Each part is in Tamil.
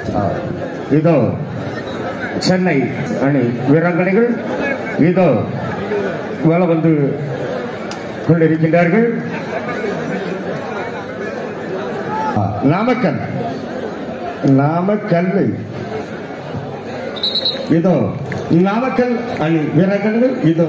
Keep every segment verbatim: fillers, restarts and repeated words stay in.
இதோ சென்னை அணி வீராங்கனைகள் இதோ வலம் வந்து கொண்டிருக்கின்றார்கள். நாமக்கல் நாமக்கல் இதோ நாமக்கல் அணி வீராங்கனைகள் இதோ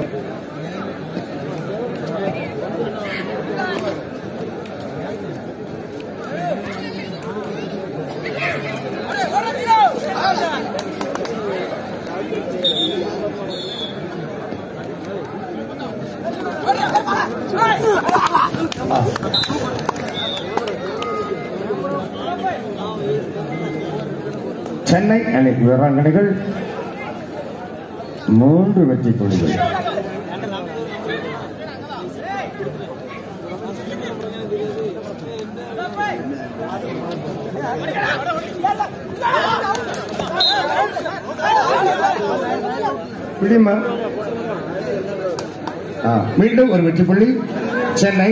சென்னை அணி வீராங்கனைகள் மூன்று வெற்றி புள்ளிகள். மீண்டும் ஒரு வெற்றி புள்ளி சென்னை.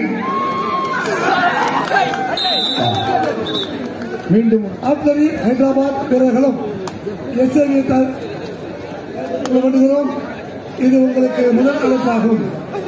மீண்டும் ஆப்தரி ஹைதராபாத் வீரர்களும் எஸ்ஏவி பண்ணுகிறோம். இது உங்களுக்கு முதல் அழைப்பாகும்.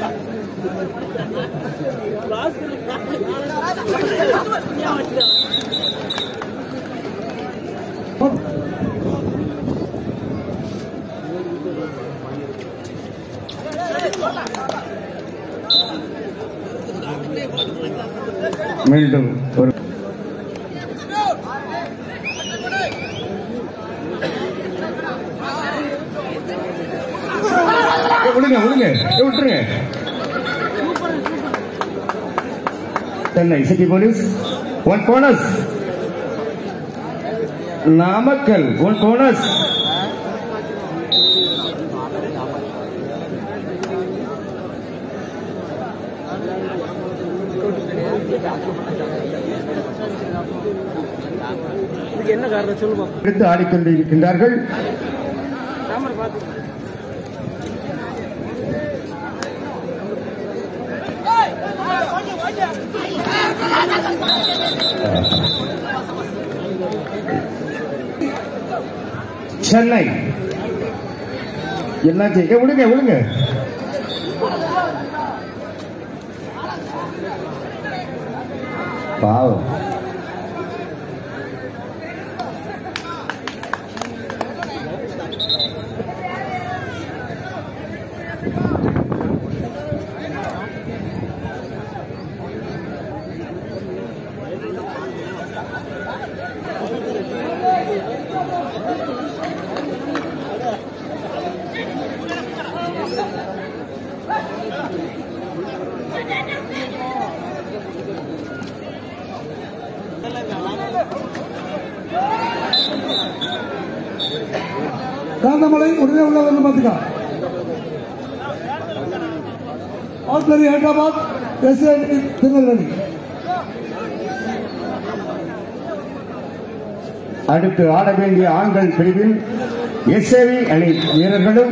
மீண்டும் ஒரு விடுங்க விடுங்க விட்டுருங்க. Chennai city police one bonus. Namakkal one bonus. என்ன காரணம் சொல்லுமா? எடுத்து ஆடிக்கொண்டிருக்கின்றார்கள். சென்னை என்னாச்சு? விடுங்க விடுங்க. பாவம். காந்தமலை உடனே உள்ள வந்து பார்த்துக்கா. ஆப்தரி ஹைதராபாத் எஸ்ஏவி திருநெல்வேலி. அடுத்து ஆட வேண்டிய ஆண்கள் பிரிவில் எஸ்ஏவி அணி வீரர்களும்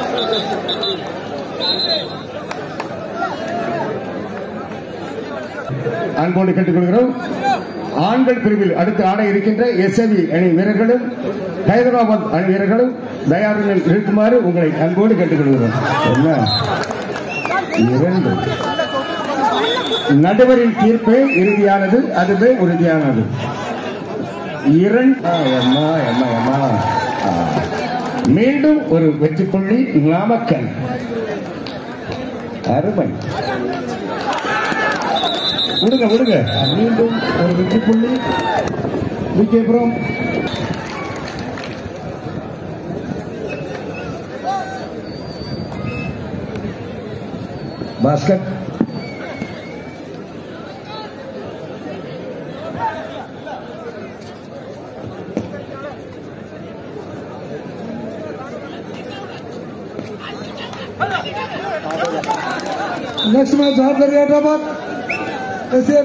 அன்போடு கேட்டுக்கொள்கிறோம். ஆண்கள் பிரிவில் அடுத்து ஆட இருக்கின்ற எஸ்ஏவி அணி வீரர்களும் ஹைதராபாத் அணி வீரர்களும் தயாரில் இருக்குமாறு உங்களை அன்போடு கேட்டுக்கொள்கிறோம். என்ன இரண்டு நடுவரின் தீர்ப்பே இறுதியானது, அதுவே உறுதியானது. மீண்டும் ஒரு வெற்றி புள்ளி நாமக்கல். அருமை. விடுங்க விடுங்க. மீண்டும் ஒரு வெற்றி புள்ளி விகேபுரம். பாஸ்கட். नेक्स्ट मैच आप्तरी हैदराबाद ऐसे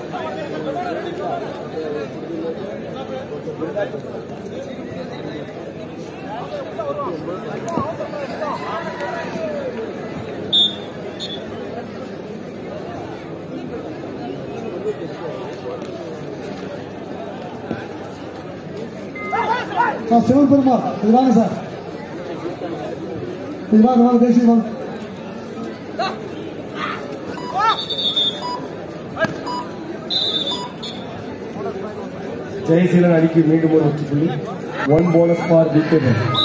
சார் சிவன் பெருமாள் இது வாங்க சார், இது வாங்க வாங்க தேசிய வாங்க. ஜெயசீலன் அணிக்கு மீண்டும் ஒரு வெற்றி புள்ளி. One bonus for wicket.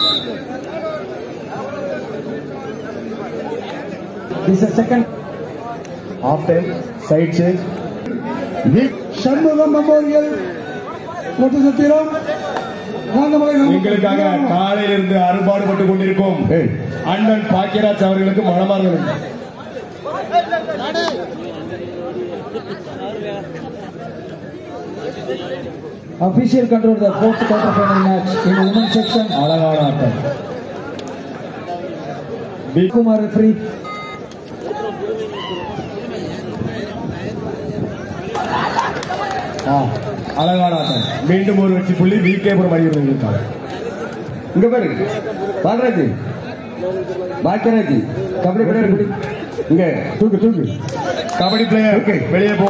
This is second half time side change. Shanmugam memorial Ottuchathiram எங்களுக்காக காலையிலிருந்து அறுபாடுபட்டுக் கொண்டிருக்கும் அண்ணன் பாக்கியராஜ் அவர்களுக்கு மனமார்ந்த Official control the fourth quarter final match in the women's section. அழகான ஆட்டம். B Kumar referee. அழகான ஆட்டம். மீண்டும் ஒரு வெற்றி புள்ளி விகேபுரம் அணியினர்களுக்காக. இங்க பாரு பாலராஜ் பாக்கியராஜ் கபடி பிளேயர் இங்க தூக்கு தூக்கு கபடி பிளேயர் வெளியே போ.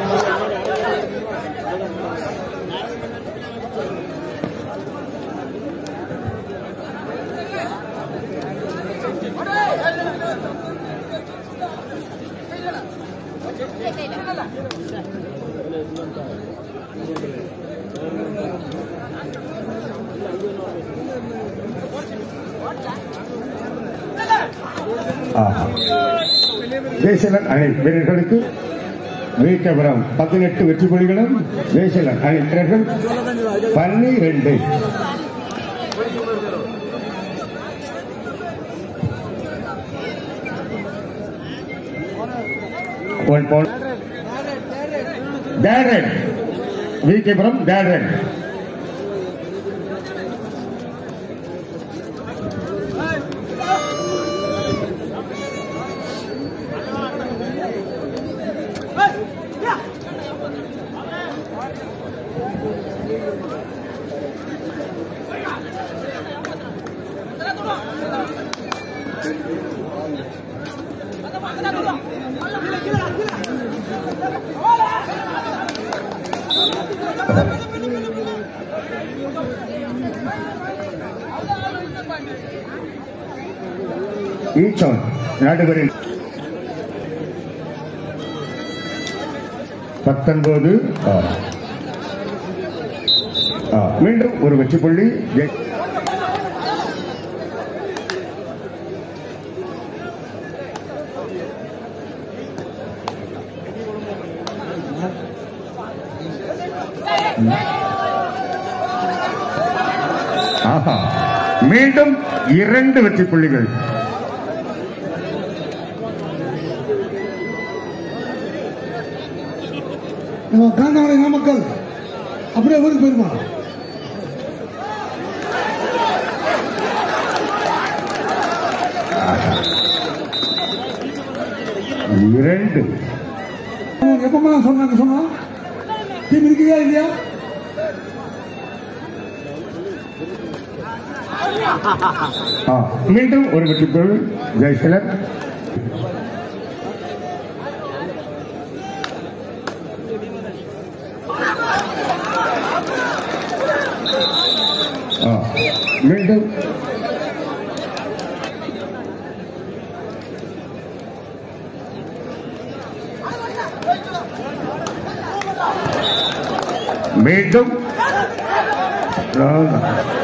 ஜெயசீலன் அணி வீரர்களுக்கு விகேபுரம் பதினெட்டு வெற்றி புள்ளிகளும் ஜெயசீலன் அணி வீரர்கள் பன்னிரண்டு. ஒன் பாயிண்ட் டேரன் விகேபுரம் டேரன். ஈச்சோன் நடுவரில் பத்தொன்பது. மீண்டும் ஒரு வெற்றி புள்ளி. ஆஹா, மீண்டும் இரண்டு வெற்றி புள்ளிகள். காந்தாமலை நாமக்கல் அப்படியே ஊருக்கு போயிருமா? இரண்டு எப்பமெல்லாம் சொன்னாங்க சொன்னா டீம் இருக்குதா இல்லையா? மீண்டும் ஒரு வெற்றி புள்ளி ஜெயசீலன். மீண்டும் மீண்டும்